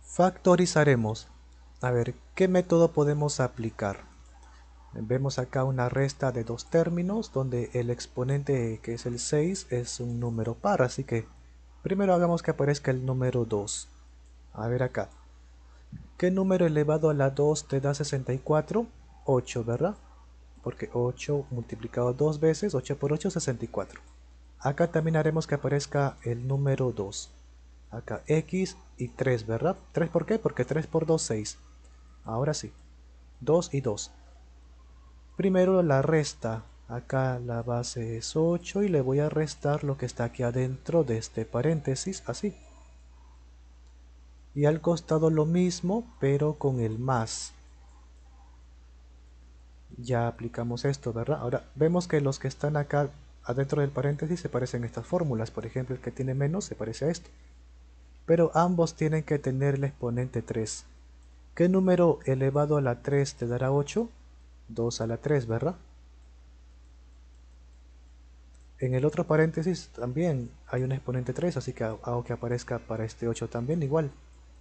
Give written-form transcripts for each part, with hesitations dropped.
Factorizaremos. A ver, ¿qué método podemos aplicar? Vemos acá una resta de dos términos donde el exponente, que es el 6, es un número par, así que primero hagamos que aparezca el número 2. A ver acá, ¿qué número elevado a la 2 te da 64? 8, ¿verdad? Porque 8 multiplicado dos veces, 8 por 8, 64. Acá también haremos que aparezca el número 2. Acá x y 3, ¿verdad? ¿3 por qué? Porque 3 por 2, 6. Ahora sí, 2 y 2. Primero la resta. Acá la base es 8 y le voy a restar lo que está aquí adentro de este paréntesis, así. Y al costado lo mismo, pero con el más. Ya aplicamos esto, ¿verdad? Ahora vemos que los que están acá adentro del paréntesis se parecen a estas fórmulas. Por ejemplo, el que tiene menos se parece a esto. Pero ambos tienen que tener el exponente 3. ¿Qué número elevado a la 3 te dará 8? 2 a la 3, ¿verdad? En el otro paréntesis también hay un exponente 3, así que hago que aparezca para este 8 también igual.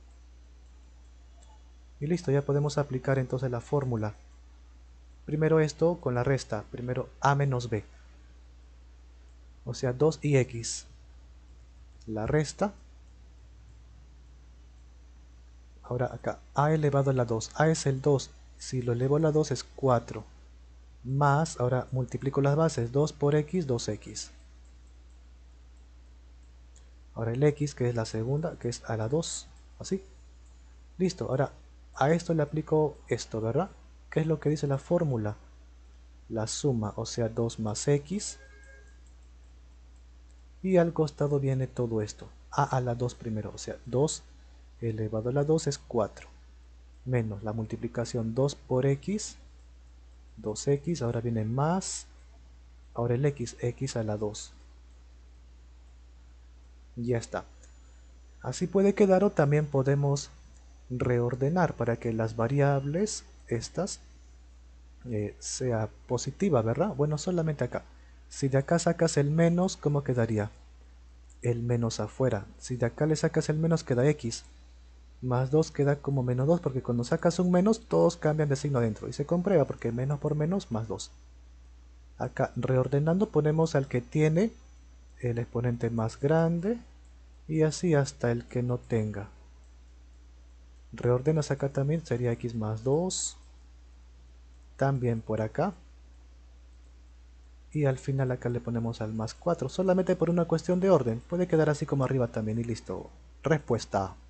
Y listo, ya podemos aplicar entonces la fórmula. Primero esto con la resta, primero a menos b. O sea, 2 y x. La resta. Ahora acá, a elevado a la 2. A es el 2. Si lo elevo a la 2 es 4. Más, ahora multiplico las bases. 2 por x, 2x. Ahora el x, que es la segunda, que es a la 2. Así. Listo, ahora a esto le aplico esto, ¿verdad? ¿Qué es lo que dice la fórmula? La suma, o sea 2 más x. Y al costado viene todo esto. A la 2 primero, o sea 2 elevado a la 2 es 4. Menos la multiplicación 2 por x, 2x, ahora viene más. Ahora el x, x a la 2. Ya está. Así puede quedar o también podemos reordenar para que las variables, estas, sea positiva, ¿verdad? Bueno, solamente acá. Si de acá sacas el menos, ¿cómo quedaría? El menos afuera. Si de acá le sacas el menos, queda x. Más 2 queda como menos 2, porque cuando sacas un menos, todos cambian de signo adentro. Y se comprueba, porque menos por menos, más 2. Acá, reordenando, ponemos al que tiene el exponente más grande. Y así hasta el que no tenga. Reordenas acá también, sería x más 2. También por acá. Y al final acá le ponemos al más 4, solamente por una cuestión de orden. Puede quedar así como arriba también y listo. Respuesta.